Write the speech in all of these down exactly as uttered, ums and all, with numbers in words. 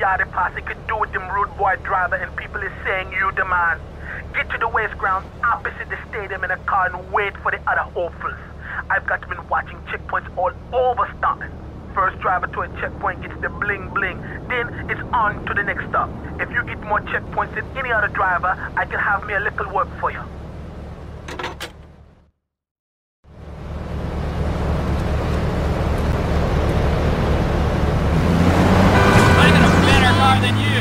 Gotti posse could do with them rude boy driver and people is saying you the man. Get to the waste ground opposite the stadium in a car and wait for the other hopefuls. I've got been watching checkpoints all over Staunton. First driver to a checkpoint gets the bling bling, then it's on to the next stop. If you get more checkpoints than any other driver, I can have me a little work for you. I got a better car than you.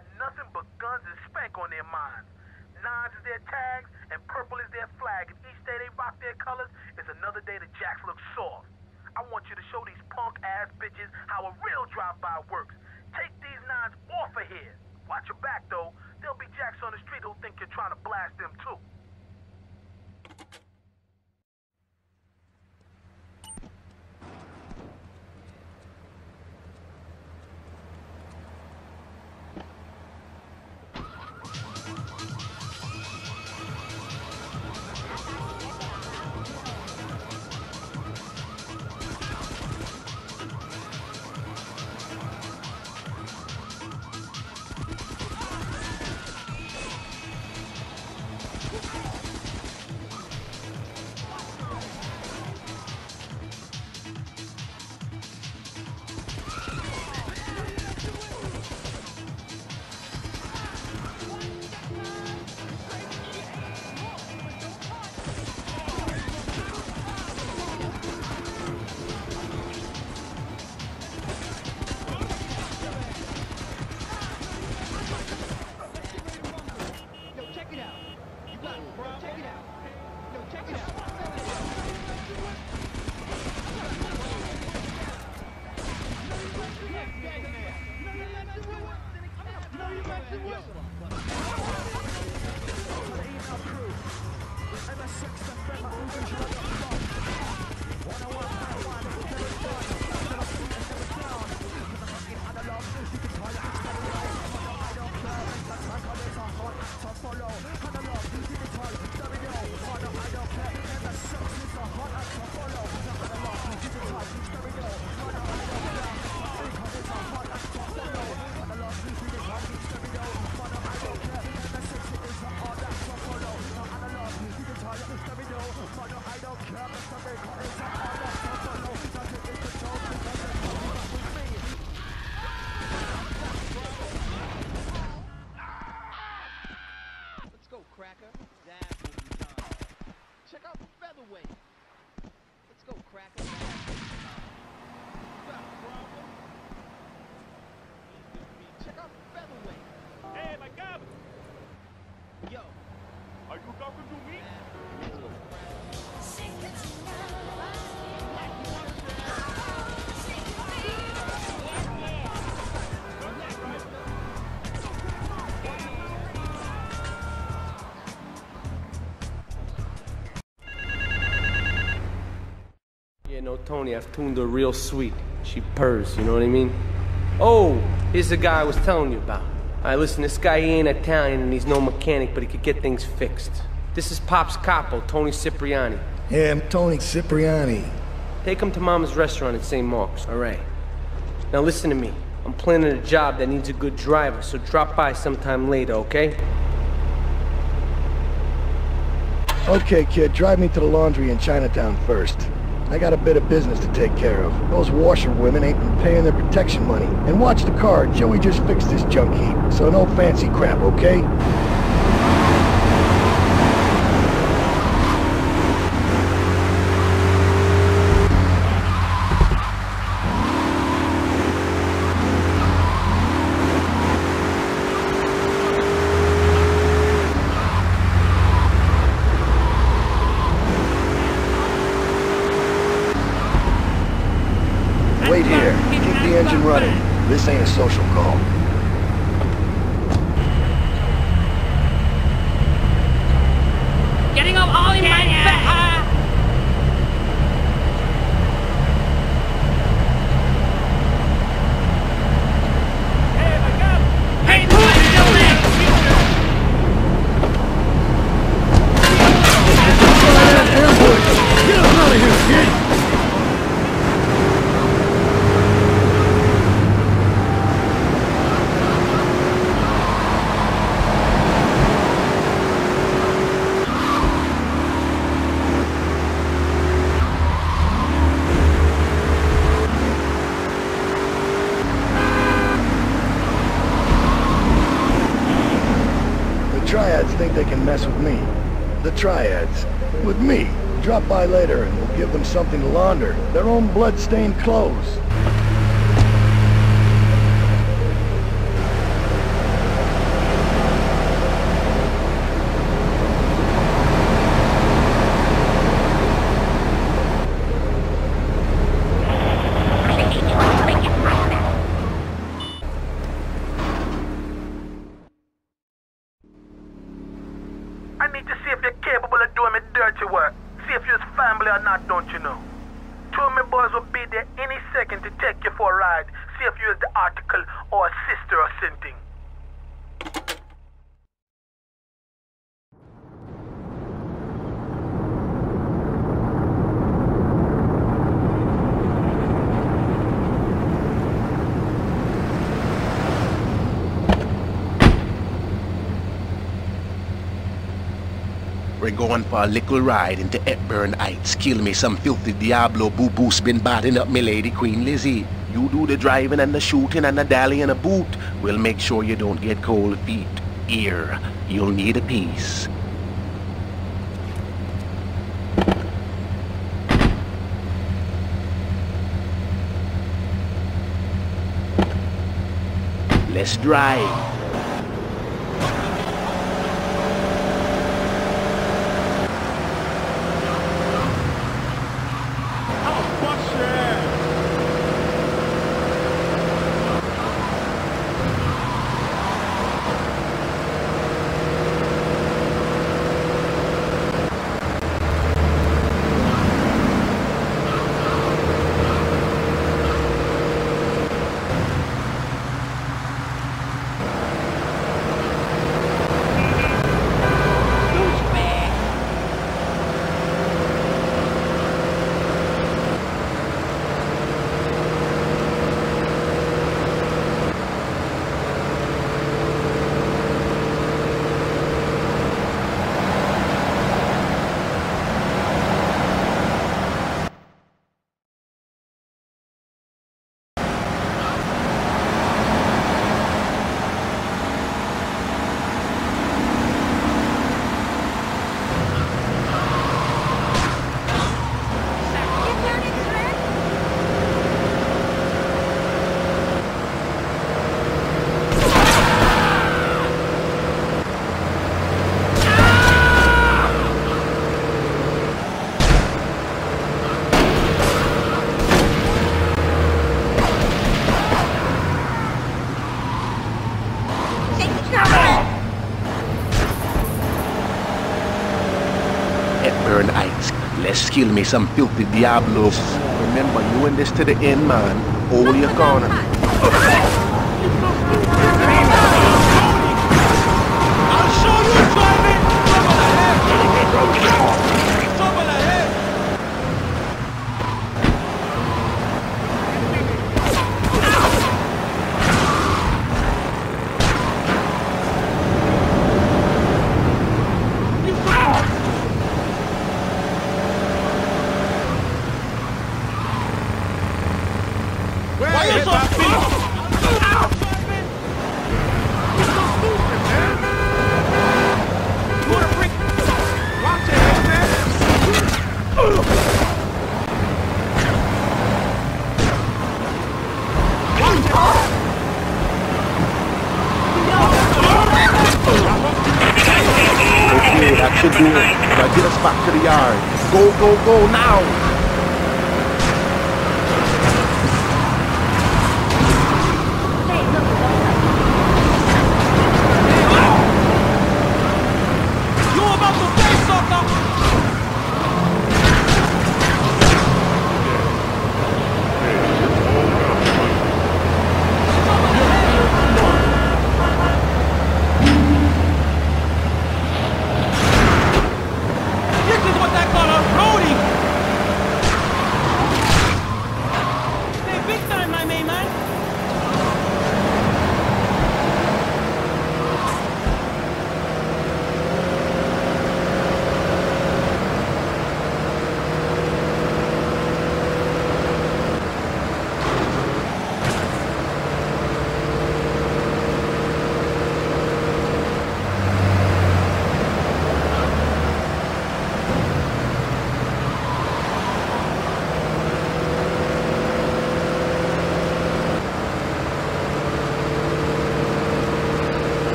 got nothing but guns and spank on their minds. Nines is their tags, and purple is their flag. And each day they rock their colors is another day the Jacks look soft. I want you to show these punk-ass bitches how a real drive-by works. Take these nines off of here. Watch your back, though. There'll be Jacks on the street who think you're trying to blast them, too. No, Tony, I've tuned her real sweet. She purrs, you know what I mean? Oh, here's the guy I was telling you about. Alright, listen, this guy, he ain't Italian and he's no mechanic, but he could get things fixed. This is Pop's capo, Tony Cipriani. Yeah, I'm Tony Cipriani. Take him to Mama's restaurant at Saint Mark's, alright? Now listen to me. I'm planning a job that needs a good driver, so drop by sometime later, okay? Okay, kid, drive me to the laundry in Chinatown first. I got a bit of business to take care of. Those washerwomen ain't been paying their protection money. And watch the car, Joey just fixed this junk heap, so no fancy crap, okay? Wait here. Keep the engine running. This ain't a social call. Getting up all in my face! Hey, my God! Hey, what are you doing? Get him out of here, kid! Triads think they can mess with me. The Triads. With me. Drop by later and we'll give them something to launder. Their own blood-stained clothes. I need to see if you're capable of doing me dirty work. See if you're family or not, don't you know? Two of my boys will be there any second to take you for a ride. See if you're the article or a sister or something. We're going for a little ride into Hepburn Heights. Kill me some filthy Diablo boo-boos been batting up me lady Queen Lizzie. You do the driving and the shooting and the dally and a boot. We'll make sure you don't get cold feet. Here, you'll need a piece. Let's drive. Hepburn Heights. Let's kill me some filthy Diablos. Remember, you in this to the end, man. Hold your corner. I'll show you driving! Trouble ahead! Trouble ahead! Why you so speed? Okay, that should do it. Now get us back to the yard. Go, go, go now!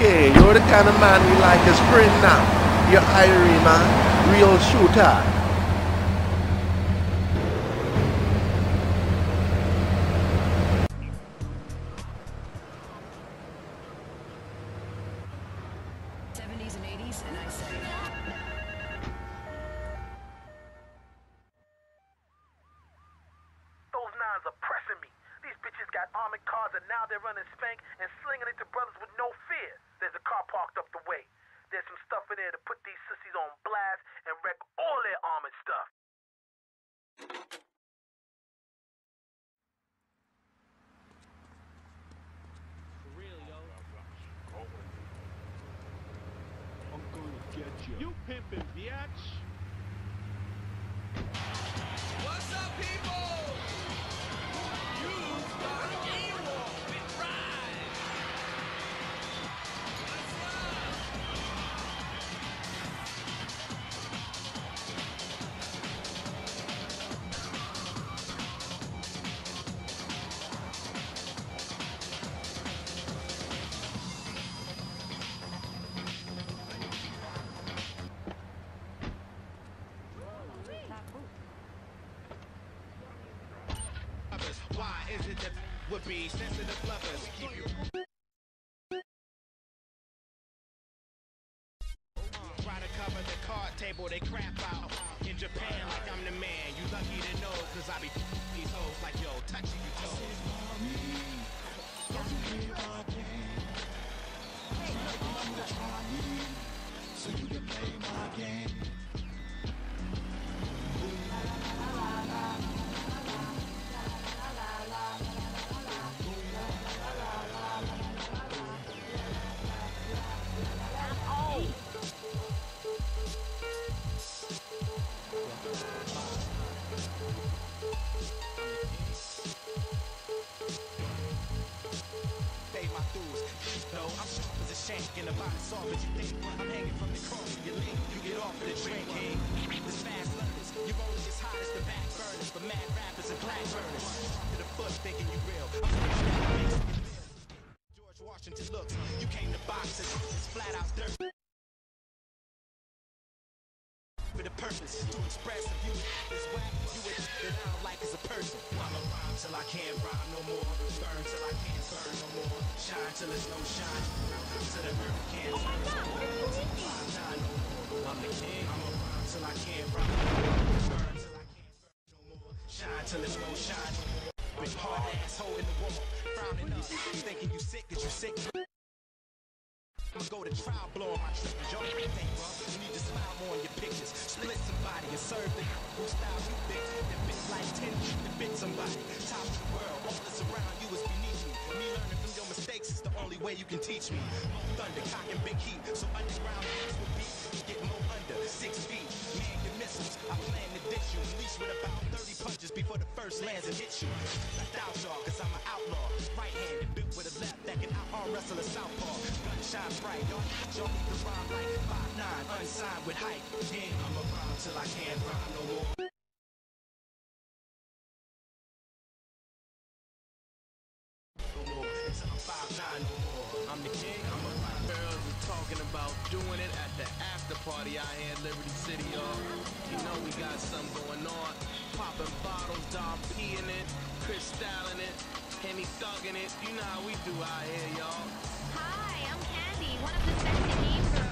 Okay, you're the kind of man we like as friend now. You're Irie, man. Real shooter. seventies and eighties, and I say... Those nines are pressing me. These bitches got armored cars and now they're running spank and slinging it to brothers with no fear. There's a car parked up the way. There's some stuff in there to put these sissies on blast and wreck all their armored stuff. For real, yo. I'm gonna get you. You pimpin', biatch. What's up, people? You start a game war with Ride. What's up? Why is it that would be sensitive lovers keep you uh, try to cover the card table, they crap out in Japan like I'm the man. You lucky to know, cause I be these hoes like yo, touching you toes. So you can play my game. In the body soft as you think. I'm hanging from the cross of your link. You get off of the train, king. This fast learners, you only as hot as the back burners for mad rappers and black burners. To the foot thinking you real. I'm George Washington looks. You came to box it's flat out dirt. For the purpose to express if you is whack, you would that I don't like as a person. I'ma rhyme till I can't rhyme no more. Burn till I can't burn no more. Shine till there's no shine. Till the earth can't turn no more. I'm the king. I'ma rhyme till I can't rhyme no more. Burn till I can't burn no more. Shine till there's no shine. Big hard asshole in the wall. Frowning up, thinking you sick, cause you sick. I'ma go to trial, blow on my triggers. Yo, you think, bro, you need to smile more on your pictures. Split somebody and serve the who style you think. That bitch like ten to fit somebody. Top of the world, all that's around you is beneath me. Me learning from your mistakes is the only way you can teach me. More thunder, cock and big heat. So underground hits will beat. You get more under six feet. Man, your missiles, I plan to ditch you. Unleash with about thirty punches before the first lands and hit you. I doubt y'all, cause I'm an outlaw. Right-handed, built with a left that can out-arm wrestle a southpaw. Gunshine bright, y'all, y'all need to rhyme like five nine, unsigned with hype. Then I'ma rhyme till I can't rhyme no more. No more, until I'm five nine no more. I'm the king, I'm a rhyme. Girls are talking about doing it at the after party out here in Liberty City, y'all. You know we got something going on. Popping bottles, Dom P in it, Chris styling it, Henny thugging it. You know how we do out here, y'all. Hi, I'm Candy, one of the sexy name girls.